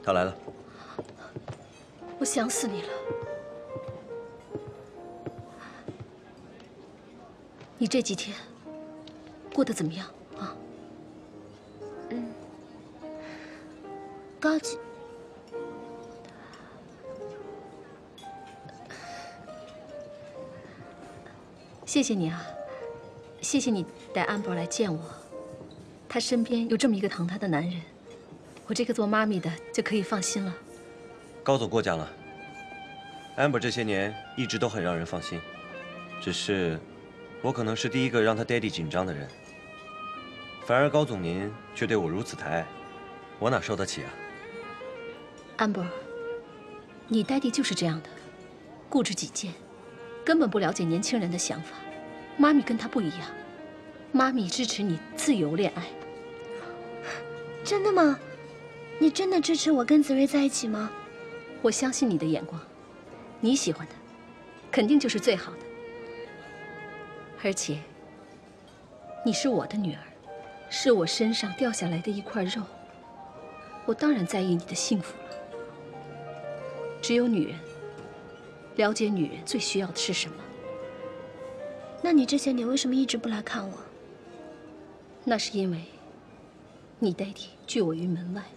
他来了。 我想死你了。你这几天过得怎么样啊？ 高级。 谢谢你啊，谢谢你带安博来见我。他身边有这么一个疼他的男人，我这个做妈咪的就可以放心了。 高总过奖了。Amber 这些年一直都很让人放心，只是我可能是第一个让他 daddy 紧张的人，反而高总您却对我如此抬爱，我哪受得起啊？ 安博，你daddy就是这样的，固执己见，根本不了解年轻人的想法。妈咪跟他不一样，妈咪支持你自由恋爱。 真的吗？你真的支持我跟子睿在一起吗？ 我相信你的眼光，你喜欢的，肯定就是最好的。而且，你是我的女儿，是我身上掉下来的一块肉，我当然在意你的幸福了。只有女人了解女人最需要的是什么。 那你这些年为什么一直不来看我？ 那是因为你daddy拒我于门外。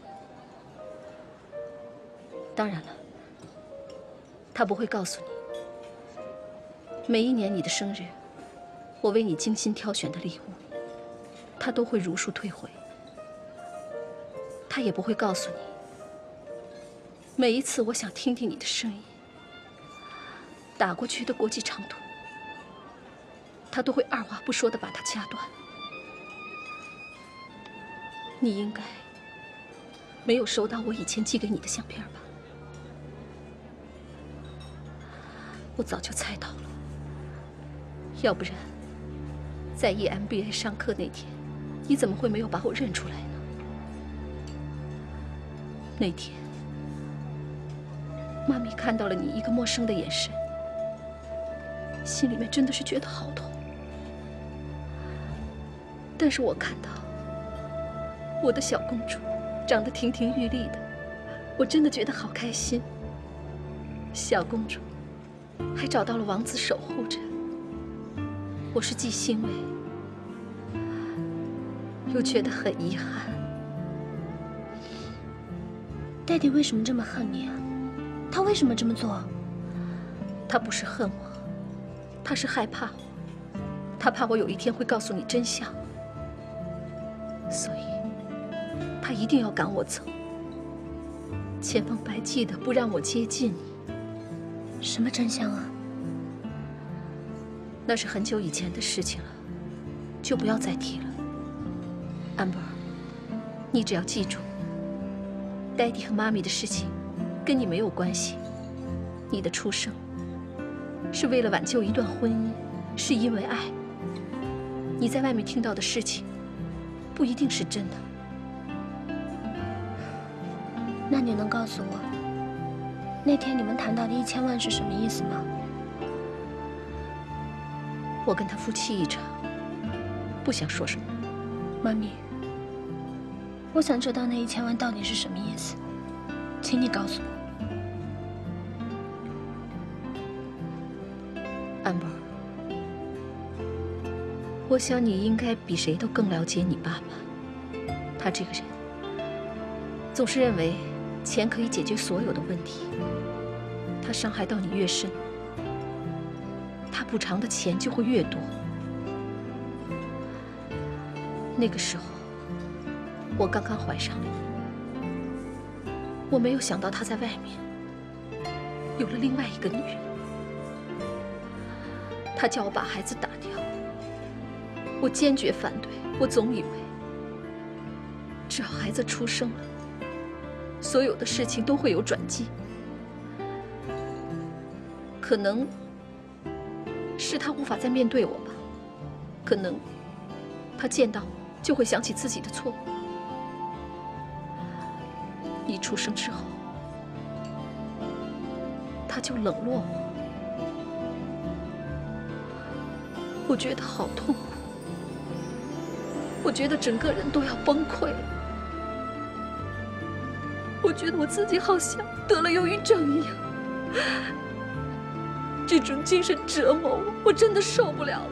当然了，他不会告诉你，每一年你的生日，我为你精心挑选的礼物，他都会如数退回。他也不会告诉你，每一次我想听听你的声音，打过去的国际长途，他都会二话不说地把它掐断。你应该没有收到我以前寄给你的相片吧？我早就猜到了，要不然，在 EMBA 上课那天，你怎么会没有把我认出来呢？那天，妈咪看到了你一个陌生的眼神，心里面真的是觉得好痛。但是我看到我的小公主长得亭亭玉立的，我真的觉得好开心。小公主还找到了王子守护着，我是既欣慰又觉得很遗憾。 Daddy 为什么这么恨你啊？他为什么这么做？ 他不是恨我，他是害怕我，他怕我有一天会告诉你真相，所以他一定要赶我走，千方百计的不让我接近你。 什么真相啊？ 那是很久以前的事情了，就不要再提了。Amber，你只要记住，Daddy和妈咪的事情跟你没有关系。你的出生是为了挽救一段婚姻，是因为爱。你在外面听到的事情不一定是真的。 那你能告诉我，那天你们谈到的1000万是什么意思吗？ 我跟他夫妻一场，不想说什么。 妈咪，我想知道那1000万到底是什么意思，请你告诉我。 Amber，我想你应该比谁都更了解你爸爸。他这个人总是认为钱可以解决所有的问题。他伤害到你越深，他补偿的钱就会越多。那个时候，我刚刚怀上了你，我没有想到他在外面有了另外一个女人。他叫我把孩子打掉，我坚决反对。我总以为，只要孩子出生了，所有的事情都会有转机。可能是他无法再面对我吧，可能他见到我就会想起自己的错误。你出生之后，他就冷落我。我觉得好痛苦，我觉得整个人都要崩溃了。我觉得我自己好像得了忧郁症一样，这种精神折磨我真的受不了了。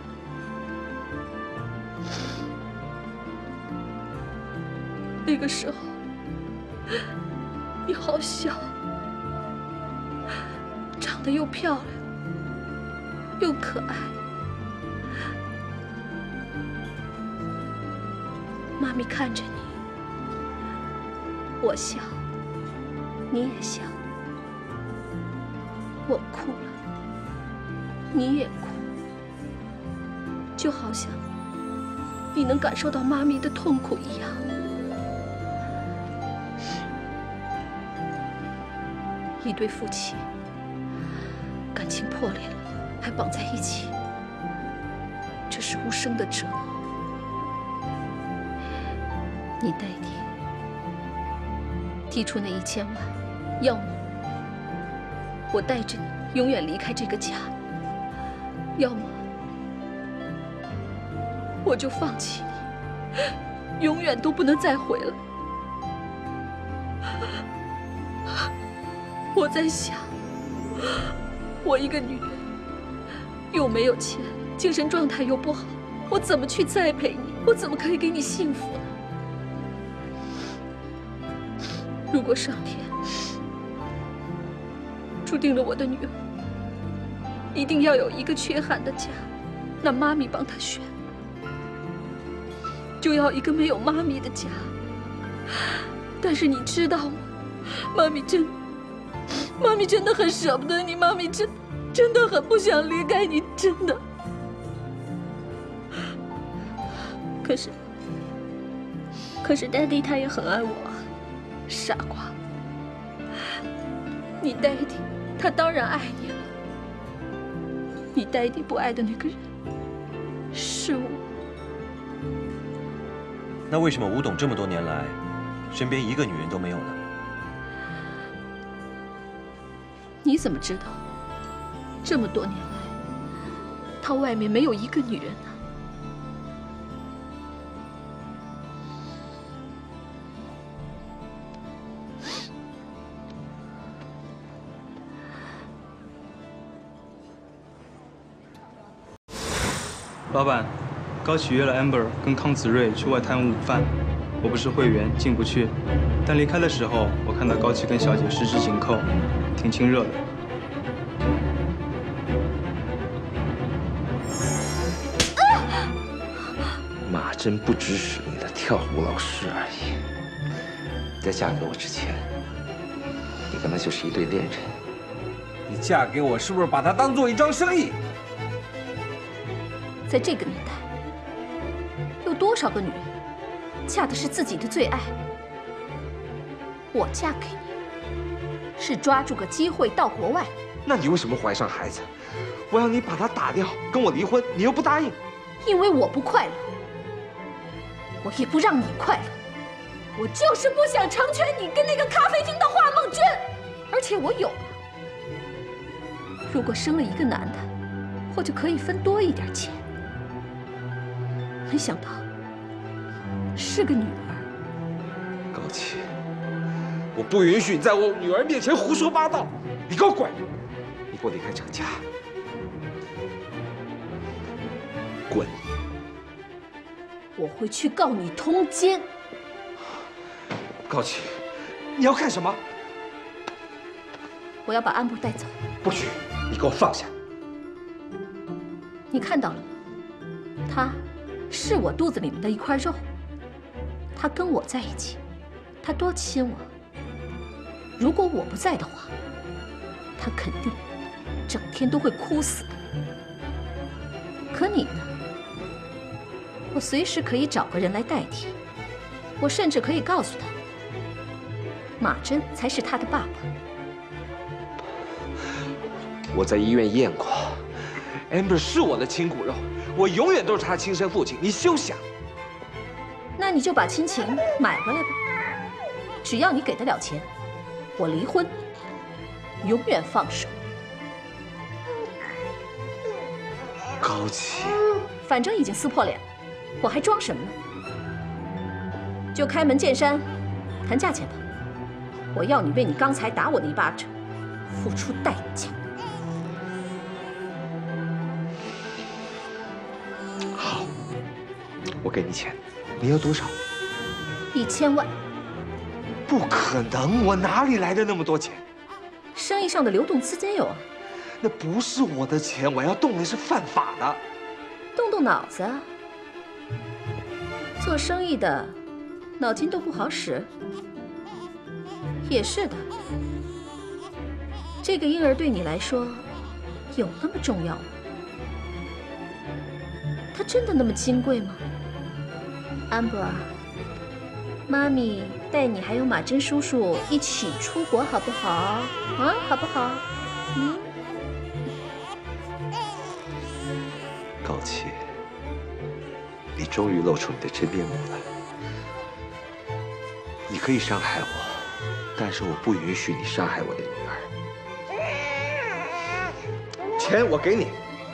那个时候，你好小，长得又漂亮又可爱。妈咪看着你，我笑，你也笑，我哭了，你也哭，就好像你能感受到妈咪的痛苦一样。一对夫妻感情破裂了，还绑在一起，这是无声的折磨。你爹地提出那1000万，要么我带着你永远离开这个家，要么我就放弃你，永远都不能再回来。我在想，我一个女人，又没有钱，精神状态又不好，我怎么去栽培你？我怎么可以给你幸福呢？如果上天注定了我的女儿一定要有一个缺憾的家，那妈咪帮她选，就要一个没有妈咪的家。但是你知道吗？妈咪真的很舍不得你，妈咪真的很不想离开你，真的。 可是 Daddy 他也很爱我啊。 傻瓜，你爹地他当然爱你了。你爹地不爱的那个人是我。 那为什么吴董这么多年来，身边一个女人都没有呢？ 你怎么知道？这么多年来，他外面没有一个女人呢？ 老板，高启约了 Amber 跟康子睿去外滩午饭，我不是会员，进不去。但离开的时候，我看到高启跟小姐十指紧扣，挺亲热的。 马真不只是你的跳舞老师而已。在嫁给我之前，你跟他就是一对恋人。 你嫁给我是不是把他当做一桩生意？ 在这个年代，有多少个女人嫁的是自己的最爱？我嫁给你，是抓住个机会到国外。 那你为什么怀上孩子？我要你把他打掉，跟我离婚，你又不答应。 因为我不快乐，我也不让你快乐。我就是不想成全你跟那个咖啡厅的华梦君，而且我有了。如果生了一个男的，或者可以分多一点钱。没想到是个女儿。 高启，我不允许你在我女儿面前胡说八道！你给我滚！你给我离开这个家！滚！ 我会去告你通奸。 高启，你要干什么？ 我要把安博带走。 不许！你给我放下！ 你看到了吗？他是我肚子里面的一块肉。他跟我在一起，他多亲我。如果我不在的话，他肯定整天都会哭死。可你呢？我随时可以找个人来代替。我甚至可以告诉他，马真才是他的爸爸。 我在医院验过 ，Amber 是我的亲骨肉，我永远都是他亲生父亲。你休想！ 那你就把亲情买回来吧。只要你给得了钱，我离婚，永远放手。 高启， 反正已经撕破脸了，我还装什么呢？就开门见山，谈价钱吧。 我要你为你刚才打我的一巴掌付出代价。 好，我给你钱，你要多少 ？1000万。 不可能，我哪里来的那么多钱？ 生意上的流动资金有啊。 那不是我的钱，我要动的是犯法的。 动脑子啊！做生意的脑筋都不好使。也是的，这个婴儿对你来说有那么重要吗？他真的那么金贵吗？安博尔，妈咪带你还有马珍叔叔一起出国好不好？啊，好不好？嗯。 高启，你终于露出你的真面目了。你可以伤害我，但是我不允许你伤害我的女儿。钱我给你，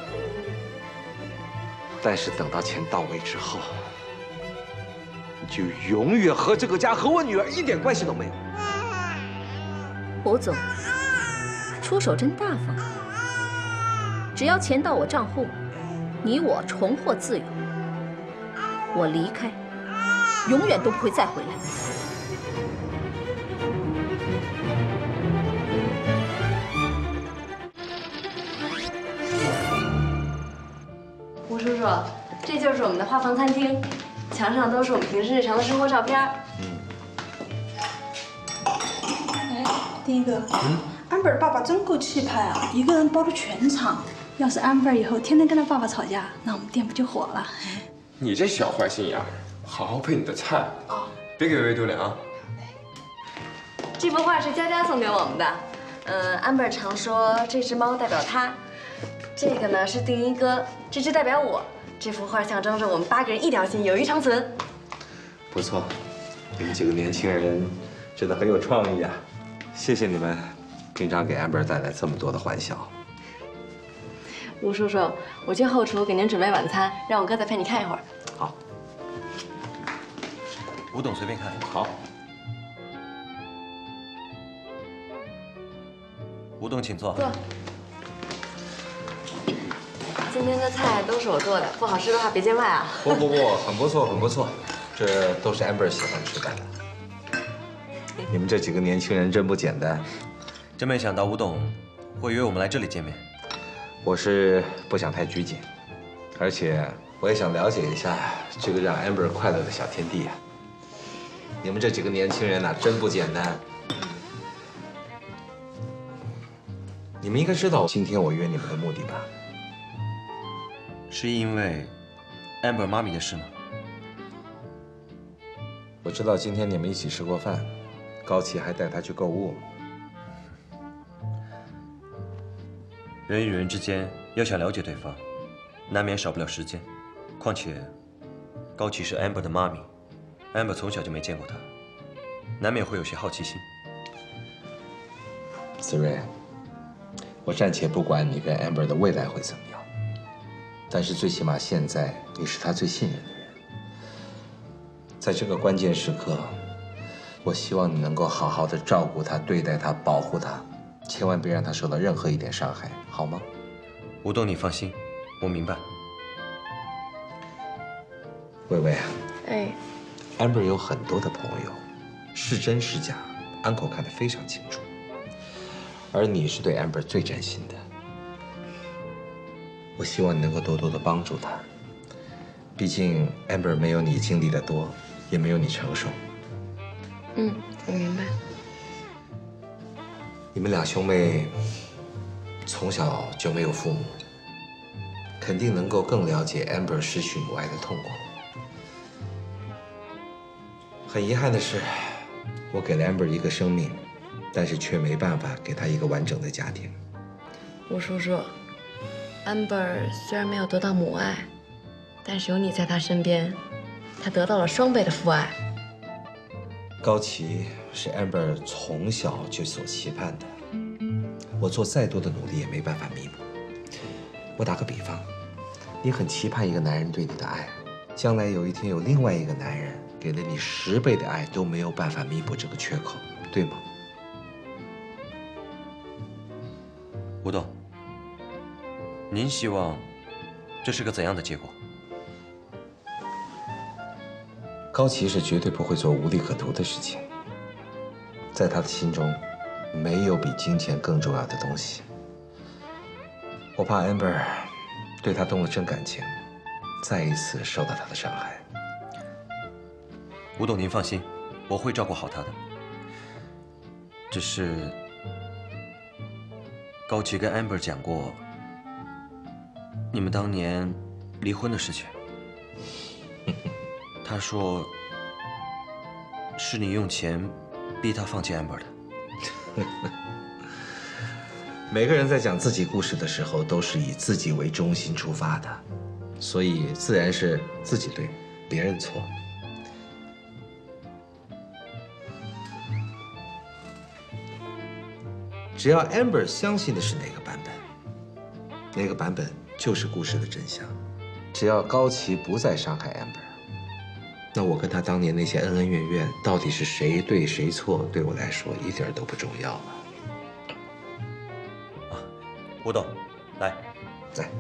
但是等到钱到位之后，你就永远和这个家和我女儿一点关系都没有。 吴总，出手真大方。只要钱到我账户，你我重获自由。我离开，永远都不会再回来。 吴叔叔，这就是我们的花房餐厅，墙上都是我们平时日常的生活照片。 哎，丁一哥，安贝尔爸爸真够气派啊，一个人包了全场。要是安贝尔以后天天跟他爸爸吵架，那我们店不就火了？ 你这小坏心眼儿，好好配你的菜啊，别给微微丢脸啊。 这幅画是佳佳送给我们的，安贝尔常说这只猫代表他，这个呢是定一哥，这只代表我。这幅画象征着我们8个人一条心，友谊长存。 不错，你们几个年轻人真的很有创意啊！谢谢你们，平常给安贝尔带来这么多的欢笑。 吴叔叔，我去后厨给您准备晚餐，让我哥再陪你看一会儿。 好。 吴董随便看。 好。 吴董请坐。 坐。今天的菜都是我做的，不好吃的话别见外啊。 不，很不错，很不错，这都是 Amber 喜欢吃的。你们这几个年轻人真不简单。 真没想到吴董会约我们来这里见面。 我是不想太拘谨，而且我也想了解一下这个让 Amber 快乐的小天地啊。你们这几个年轻人呐，真不简单。你们应该知道今天我约你们的目的吧？ 是因为 Amber 妈咪的事吗？ 我知道今天你们一起吃过饭，高启还带她去购物。 人与人之间要想了解对方，难免少不了时间。况且，高启是 Amber 的妈咪 ，Amber 从小就没见过她，难免会有些好奇心。 思睿，我暂且不管你跟 Amber 的未来会怎么样，但是最起码现在你是她最信任的人。在这个关键时刻，我希望你能够好好的照顾她、对待她、保护她，千万别让她受到任何一点伤害，好吗？ 吴董，你放心，我明白。 薇薇啊， 哎 ，Amber 有很多的朋友，是真是假，Uncle 看得非常清楚。而你是对 Amber 最真心的，我希望你能够多多的帮助她。毕竟 Amber 没有你经历的多，也没有你成熟。 我明白。 你们俩兄妹从小就没有父母，肯定能够更了解 Amber 失去母爱的痛苦。很遗憾的是，我给了 Amber 一个生命，但是却没办法给她一个完整的家庭。 吴叔叔，安贝尔虽然没有得到母爱，但是有你在他身边，他得到了双倍的父爱。 高启是 Amber 从小就所期盼的，我做再多的努力也没办法弥补。我打个比方，你很期盼一个男人对你的爱，将来有一天有另外一个男人给了你10倍的爱，都没有办法弥补这个缺口，对吗？ 吴董，您希望这是个怎样的结果？ 高崎是绝对不会做无利可图的事情，在他的心中，没有比金钱更重要的东西。我怕 Amber 对他动了真感情，再一次受到他的伤害。 吴董，您放心，我会照顾好他的。只是高崎跟 Amber 讲过你们当年离婚的事情。他说是你用钱逼他放弃 Amber 的。 每个人在讲自己故事的时候，都是以自己为中心出发的，所以自然是自己对，别人错。只要 Amber 相信的是哪个版本，那个版本就是故事的真相。只要高崎不再伤害 Amber， 那我跟他当年那些恩恩怨怨，到底是谁对谁错，对我来说一点都不重要了。 吴董，来， 来。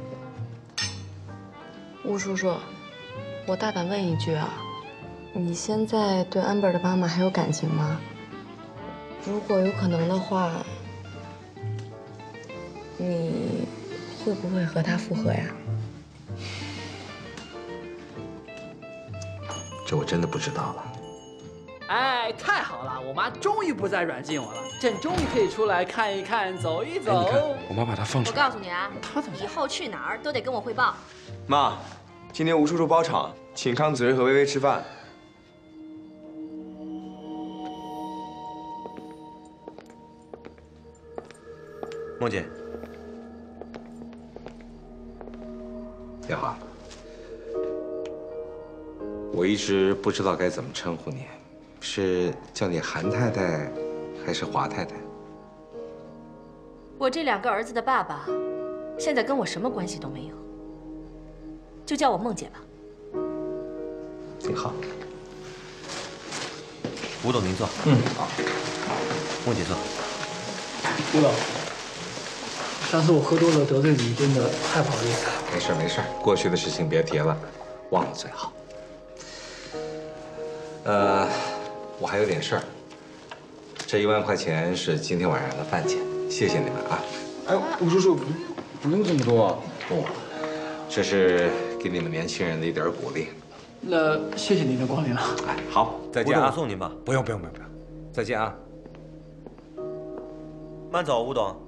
吴叔叔，我大胆问一句啊，你现在对 Amber 的妈妈还有感情吗？如果有可能的话，你会不会和她复合呀？ 这我真的不知道了。 哎，太好了！我妈终于不再软禁我了，朕终于可以出来看一看、走一走。 你看，我妈把她放出来。 我告诉你啊，以后去哪儿都得跟我汇报。 妈，今天吴叔叔包场，请康子睿和薇薇吃饭。 梦姐， 你好。我一直不知道该怎么称呼你，是叫你韩太太，还是华太太？ 我这2个儿子的爸爸，现在跟我什么关系都没有，就叫我梦姐吧。 你好。 吴董您坐。 好。 梦姐坐。 吴总，上次我喝多了得罪你，真的太不好意思了。 没事没事，过去的事情别提了，忘了最好。我还有点事儿。这1万块钱是今天晚上的饭钱，谢谢你们啊。 哎，吴叔叔，不用这么多。 不，这是给你们年轻人的一点鼓励。 那谢谢您的光临了。 哎，好，再见啊。 送您吧。 不用，再见啊。 慢走，吴董。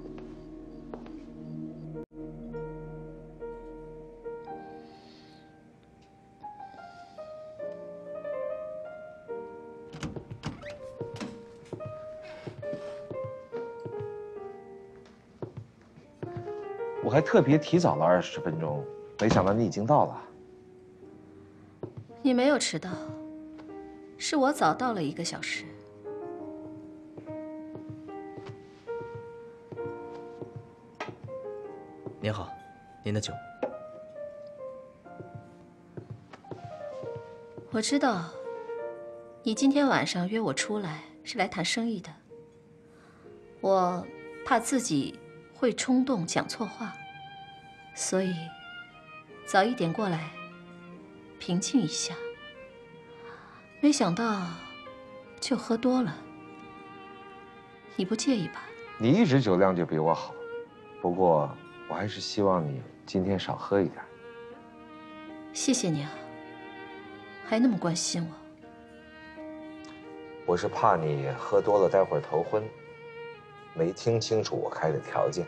我还特别提早了20分钟，没想到你已经到了。 你没有迟到，是我早到了1个小时。 您好，您的酒。 我知道，你今天晚上约我出来是来谈生意的。我怕自己会冲动讲错话，所以早一点过来平静一下。没想到就喝多了，你不介意吧？ 你一直酒量就比我好，不过我还是希望你今天少喝一点。 谢谢你啊，还那么关心我。 我是怕你喝多了，待会儿头昏，没听清楚我开的条件。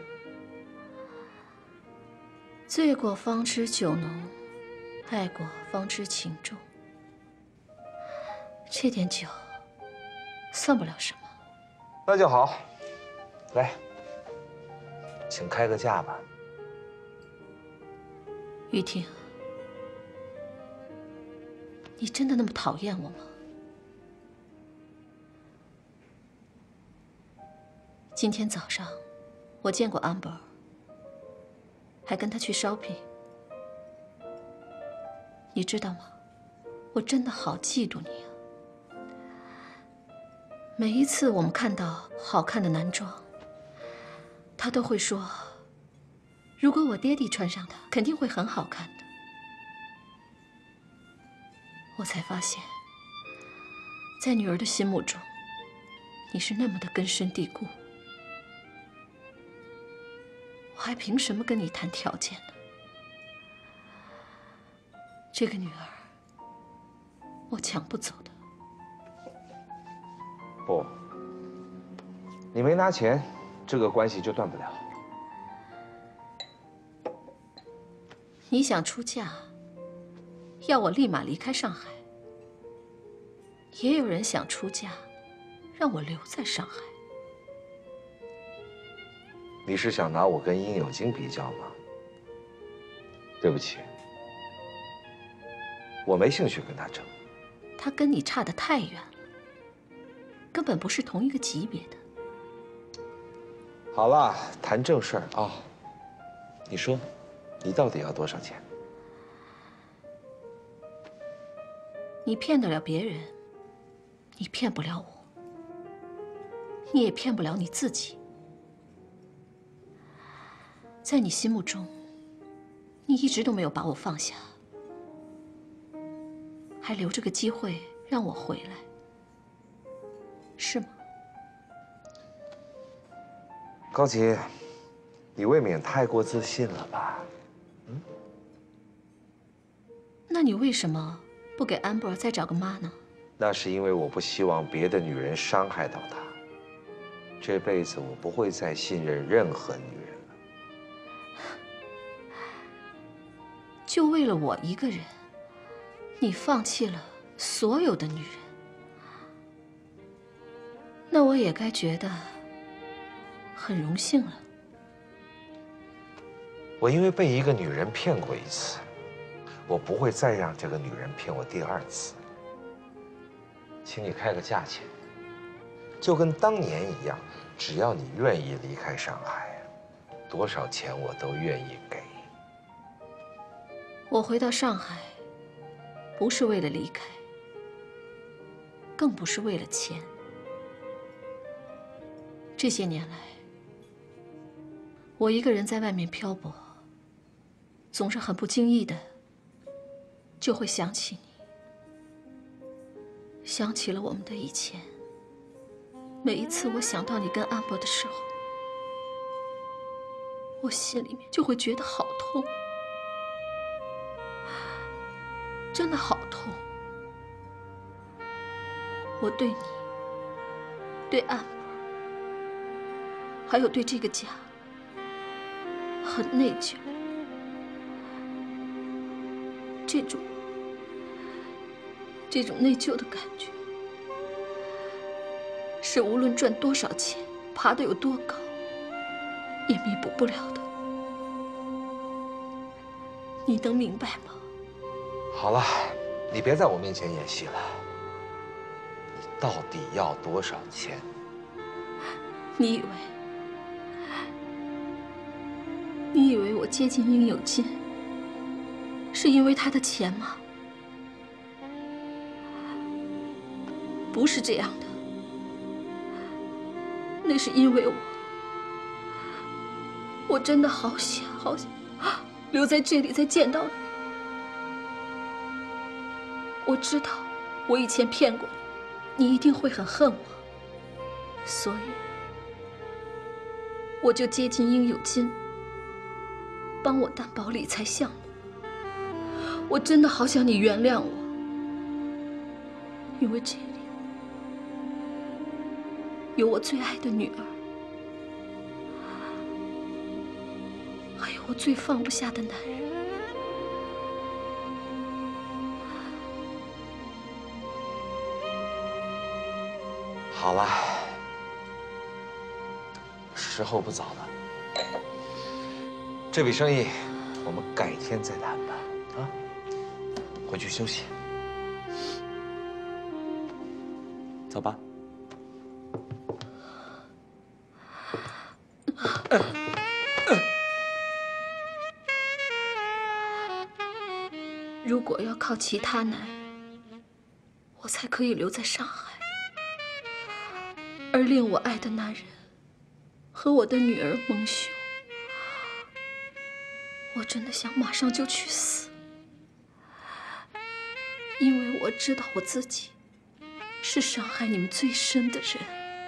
醉过方知酒浓，爱过方知情重。这点酒算不了什么。 那就好，来，请开个价吧。 玉婷，你真的那么讨厌我吗？今天早上我见过 Amber， 还跟她去 shopping。你知道吗？我真的好嫉妒你啊！每一次我们看到好看的男装，她都会说如果我爹地穿上它，肯定会很好看的。我才发现，在女儿的心目中，你是那么的根深蒂固。我还凭什么跟你谈条件呢？这个女儿，我抢不走的。 不，你没拿钱，这个关系就断不了。 你想出嫁，要我立马离开上海；也有人想出嫁，让我留在上海。 你是想拿我跟殷有京比较吗？对不起，我没兴趣跟他争。 他跟你差得太远了，根本不是同一个级别的。 好了，谈正事儿啊。你说，你到底要多少钱？ 你骗得了别人，你骗不了我，你也骗不了你自己。在你心目中，你一直都没有把我放下，还留着个机会让我回来，是吗？ 高洁，你未免太过自信了吧？ 那你为什么不给安博再找个妈呢？ 那是因为我不希望别的女人伤害到他。这辈子我不会再信任任何女人了。 就为了我一个人，你放弃了所有的女人，那我也该觉得很荣幸了。 我因为被一个女人骗过一次，我不会再让这个女人骗我第二次。请你开个价钱，就跟当年一样，只要你愿意离开上海，多少钱我都愿意给。 我回到上海，不是为了离开，更不是为了钱。这些年来，我一个人在外面漂泊，总是很不经意的就会想起你，想起了我们的以前。每一次我想到你跟安博的时候，我心里面就会觉得好痛，真的好痛。我对你，对安博，还有对这个家，很内疚。这种内疚的感觉，是无论赚多少钱，爬得有多高，也弥补不了的。你能明白吗？ 好了，你别在我面前演戏了。你到底要多少钱？ 你以为我接近应有尽，是因为他的钱吗？不是这样的，那是因为我真的好想留在这里再见到你。我知道我以前骗过你，你一定会很恨我，所以我就接近应有尽，帮我担保理财项目。我真的好想你原谅我，因为这里有我最爱的女儿，还有我最放不下的男人。 好了，时候不早了，这笔生意我们改天再谈吧。啊，回去休息。 走吧。 如果要靠其他男人，我才可以留在上海，而令我爱的男人和我的女儿蒙羞， 我真的想马上就去死，因为我知道我自己是伤害你们最深的人。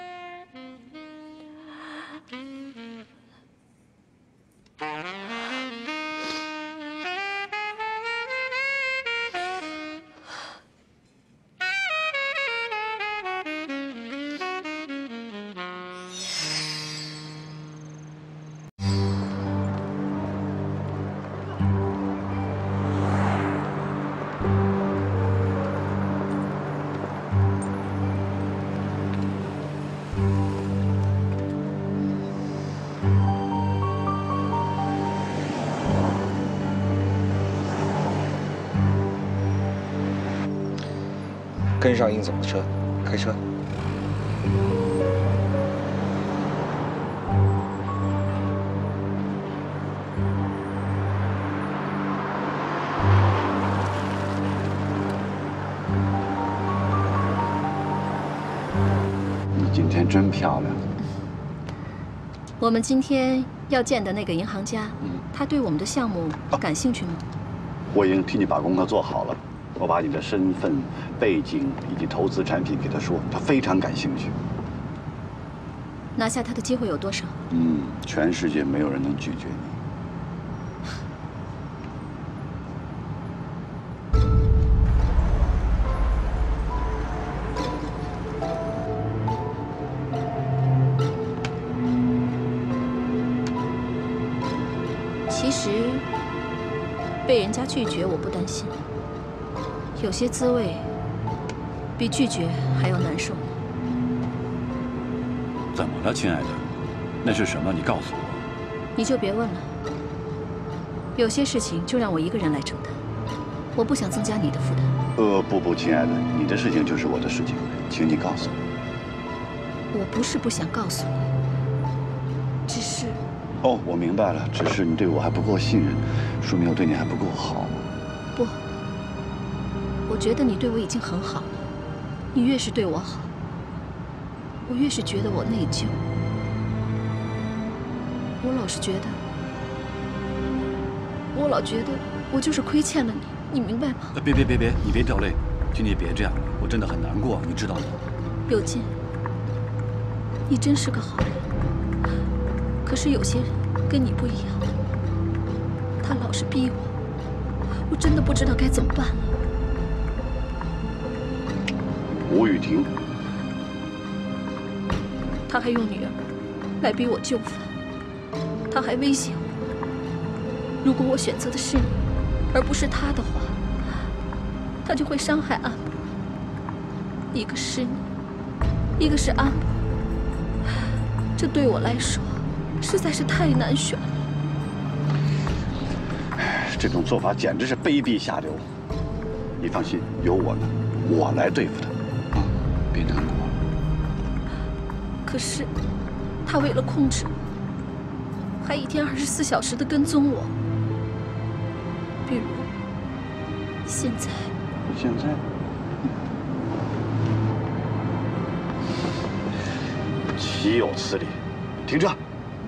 跟上英总的车，开车。 你今天真漂亮。 我们今天要见的那个银行家，他对我们的项目感兴趣吗？ 我已经替你把功课做好了。 我把你的身份、背景以及投资产品给他说，他非常感兴趣。 拿下他的机会有多少？ 全世界没有人能拒绝你。其实被人家拒绝，我不担心。 有些滋味比拒绝还要难受呢。 怎么了，亲爱的？那是什么？你告诉我。 你就别问了。有些事情就让我一个人来承担，我不想增加你的负担。 不，亲爱的，你的事情就是我的事情，请你告诉我。我不是不想告诉你，只是…… 哦，我明白了，只是你对我还不够信任，说明我对你还不够好。 不。 我觉得你对我已经很好了，你越是对我好，我越是觉得我内疚。我老是觉得，我就是亏欠了你，你明白吗？ 别，你别掉泪，请你别这样，我真的很难过，你知道吗？ 有劲，你真是个好人。可是有些人跟你不一样，他老是逼我，我真的不知道该怎么办了。 吴雨婷， 他还用女儿来逼我就范，他还威胁我，如果我选择的是你，而不是他的话，他就会伤害安博。一个是你，一个是安博，这对我来说实在是太难选了。 这种做法简直是卑鄙下流。你放心，有我呢，我来对付他。 别难过。 可是，他为了控制我，还一天24小时的跟踪我。比如，现在。 现在？岂有此理！停车！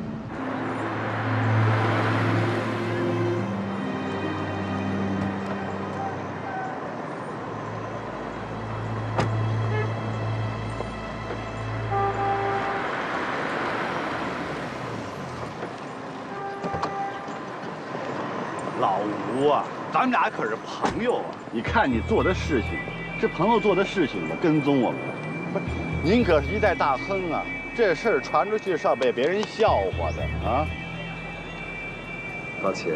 老吴啊，咱们俩可是朋友啊！你看你做的事情，是朋友做的事情吗？跟踪我们，不是？您可是一代大亨啊！这事儿传出去是要被别人笑话的啊！ 高启，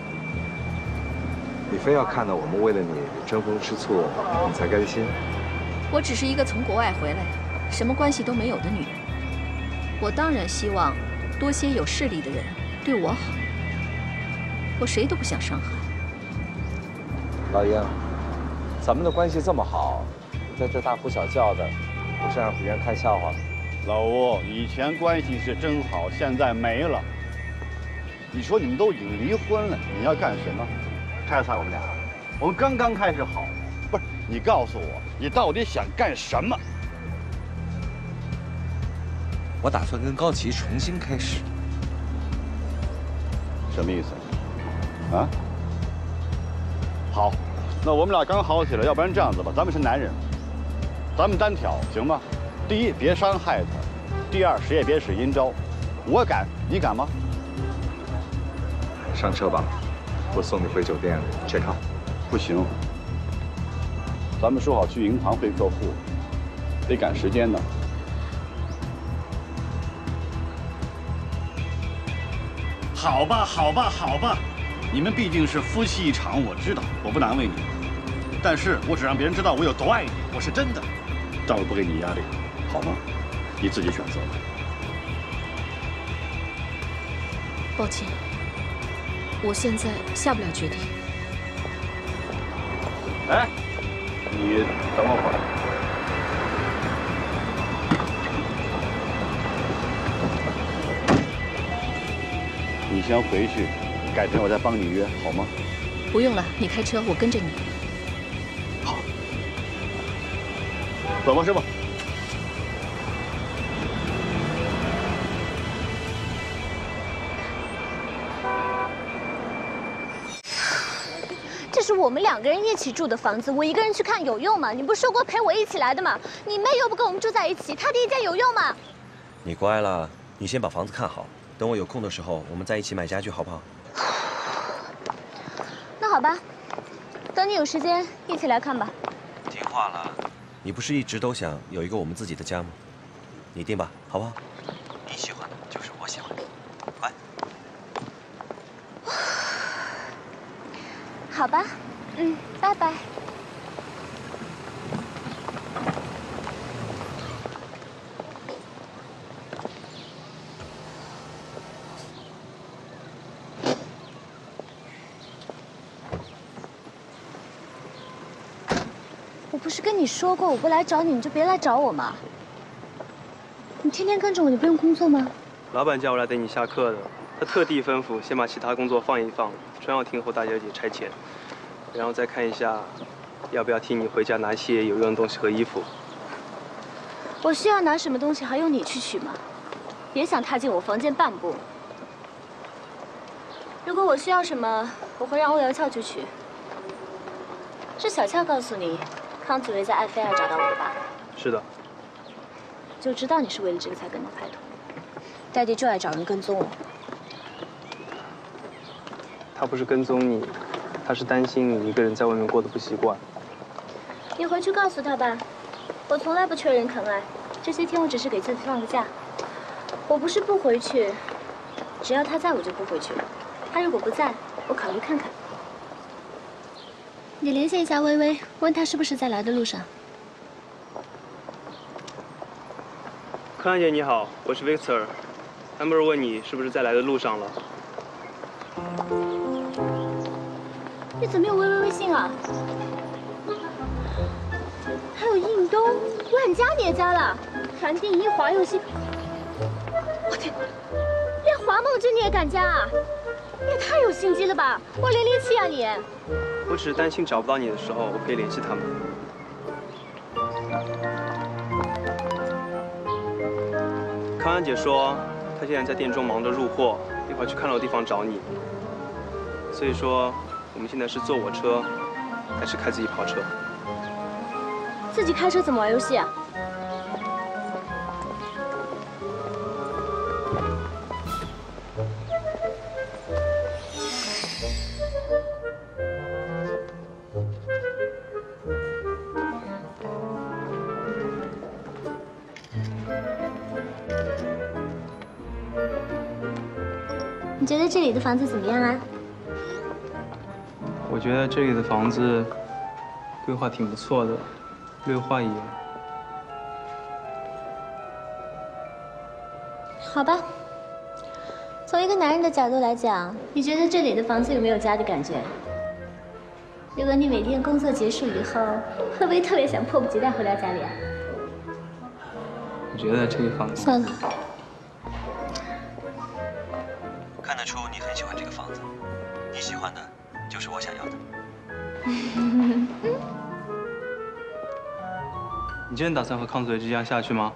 你非要看到我们为了你争风吃醋，你才甘心？ 我只是一个从国外回来，什么关系都没有的女人。我当然希望多些有势力的人对我好。我谁都不想伤害。 老英，咱们的关系这么好，你在这大呼小叫的，不是让别人看笑话吗？ 老吴，以前关系是真好，现在没了。你说你们都已经离婚了，你要干什么？拆散我们俩？我们刚刚开始好，不是？你告诉我，你到底想干什么？ 我打算跟高奇重新开始。 什么意思？ 啊？好，那我们俩刚好起来，要不然这样子吧，咱们是男人，咱们单挑行吗？第一，别伤害他；第二，谁也别使阴招。我敢，你敢吗？ 上车吧，我送你回酒店 check out。 不行，咱们说好去银行会客户，得赶时间呢。好吧，好吧，好吧，你们毕竟是夫妻一场，我知道，我不难为你，但是我只让别人知道我有多爱你，我是真的，但我不给你压力，好吗？你自己选择吧。 抱歉，我现在下不了决定。 哎，你等我会儿。你先回去，改天我再帮你约，好吗？ 不用了，你开车，我跟着你。 好，走吧，师傅。 这是我们2个人一起住的房子，我一个人去看有用吗？你不是说过陪我一起来的吗？你妹又不跟我们住在一起，她第一间有用吗？ 你乖了，你先把房子看好，等我有空的时候，我们再一起买家具，好不好？ 那好吧，等你有时间一起来看吧。 听话了，你不是一直都想有一个我们自己的家吗？你定吧，好不好？你喜欢的就是我喜欢的，乖。 好吧，拜拜。我不是跟你说过，我不来找你，你就别来找我吗？你天天跟着我，你不用工作吗？ 老板叫我来等你下课的，他特地吩咐先把其他工作放一放，专要听候大小姐差遣，然后再看一下要不要替你回家拿些有用的东西和衣服。 我需要拿什么东西还用你去取吗？别想踏进我房间半步。如果我需要什么，我会让欧阳翘去取。是小翘告诉你，康子睿在埃菲尔找到我的吧？ 是的。 就知道你是为了这个才跟他拍拖。戴迪就爱找人跟踪我。 他不是跟踪你，他是担心你一个人在外面过得不习惯。 你回去告诉他吧，我从来不缺人疼爱，这些天我只是给自己放个假。我不是不回去，只要他在我就不回去了。他如果不在，我考虑看看。你联系一下微微，问他是不是在来的路上。 柯兰姐你好，我是 Victor。Amber 问你是不是在来的路上了？ 你怎么有微微微信啊？还有印东、万家你也加了，韩定一、华佑熙，我天，连华梦真你也敢加啊？你也太有心机了吧！我007啊你！ 我只是担心找不到你的时候，我可以联系他们。康安姐说，她现在在店中忙着入货，一会儿去看楼地方找你。所以说，我们现在是坐我车，还是开自己跑车？ 自己开车怎么玩游戏啊？你觉得这里的房子怎么样啊？ 我觉得这里的房子规划挺不错的，略花一眼。 好吧，从一个男人的角度来讲，你觉得这里的房子有没有家的感觉？如果你每天工作结束以后，会不会特别想迫不及待回到家里啊？ 我觉得这个房子算了。 看得出你很喜欢这个房子，你喜欢的就是我想要的。 你真的打算和康子睿就这样下去吗？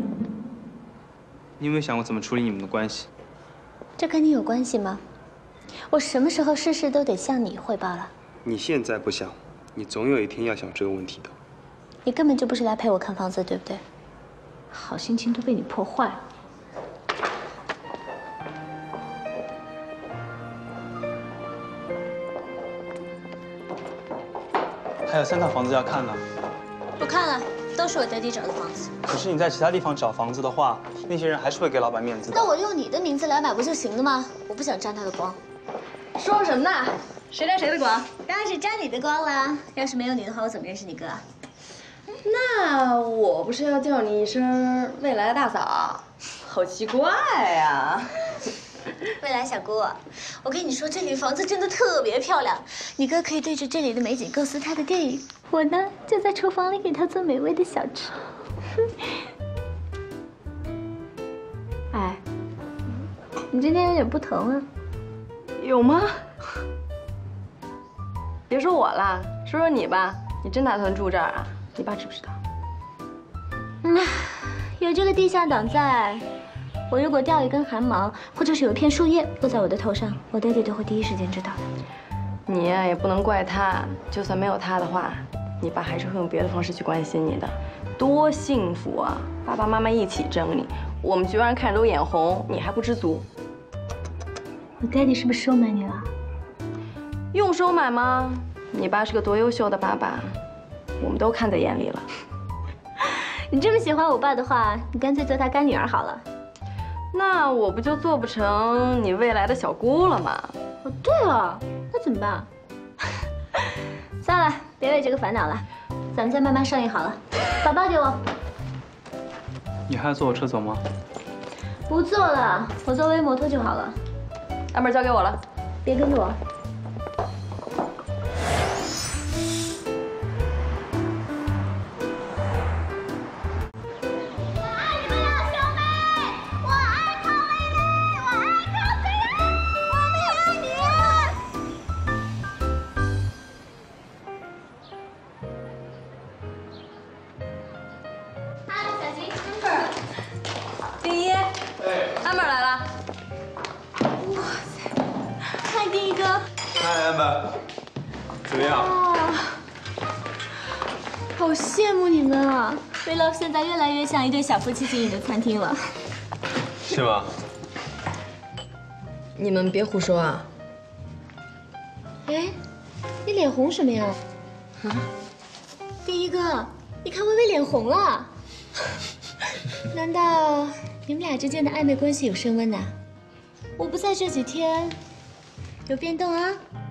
你有没有想过怎么处理你们的关系？ 这跟你有关系吗？ 我什么时候事事都得向你汇报了？ 你现在不想，你总有一天要想这个问题的。 你根本就不是来陪我看房子，对不对？ 好心情都被你破坏了。 还有3套房子要看呢。 我看了，都是我爹地找的房子。 可是你在其他地方找房子的话，那些人还是会给老板面子的。 那我用你的名字来买不就行了吗？我不想沾他的光。 说什么呢？谁沾谁的光？ 当然是沾你的光啦！要是没有你的话，我怎么认识你哥啊？ 那我不是要叫你一声未来的大嫂？好奇怪呀！ 未来小姑，我跟你说，这里房子真的特别漂亮，你哥可以对着这里的美景构思他的电影，我呢就在厨房里给他做美味的小吃。哎，你今天有点不疼啊？ 有吗？别说我了，说说你吧。你真打算住这儿啊？你爸知不知道？ 有这个地下党在，我如果掉一根汗毛，或者是有一片树叶落在我的头上，我爹地都会第一时间知道的。 你呀也不能怪他，就算没有他的话，你爸还是会用别的方式去关心你的，多幸福啊！爸爸妈妈一起争你，我们局外人看着都眼红，你还不知足。 我爹地是不是收买你了？ 用收买吗？你爸是个多优秀的爸爸，我们都看在眼里了。 你这么喜欢我爸的话，你干脆做他干女儿好了。 那我不就做不成你未来的小姑了吗？ 哦，对了，那怎么办？算了，别为这个烦恼了，咱们再慢慢商议好了。把包给我。 你还要坐我车走吗？ 不坐了，我坐微摩托就好了。 安本交给我了， 别跟着我。 怎么样？ 好羡慕你们啊！VLove现在越来越像一对小夫妻经营的餐厅了。 是吗？ 你们别胡说啊！ 哎，你脸红什么呀？啊？第一个，你看微微脸红了。难道你们俩之间的暧昧关系有升温呐？我不在这几天，有变动啊？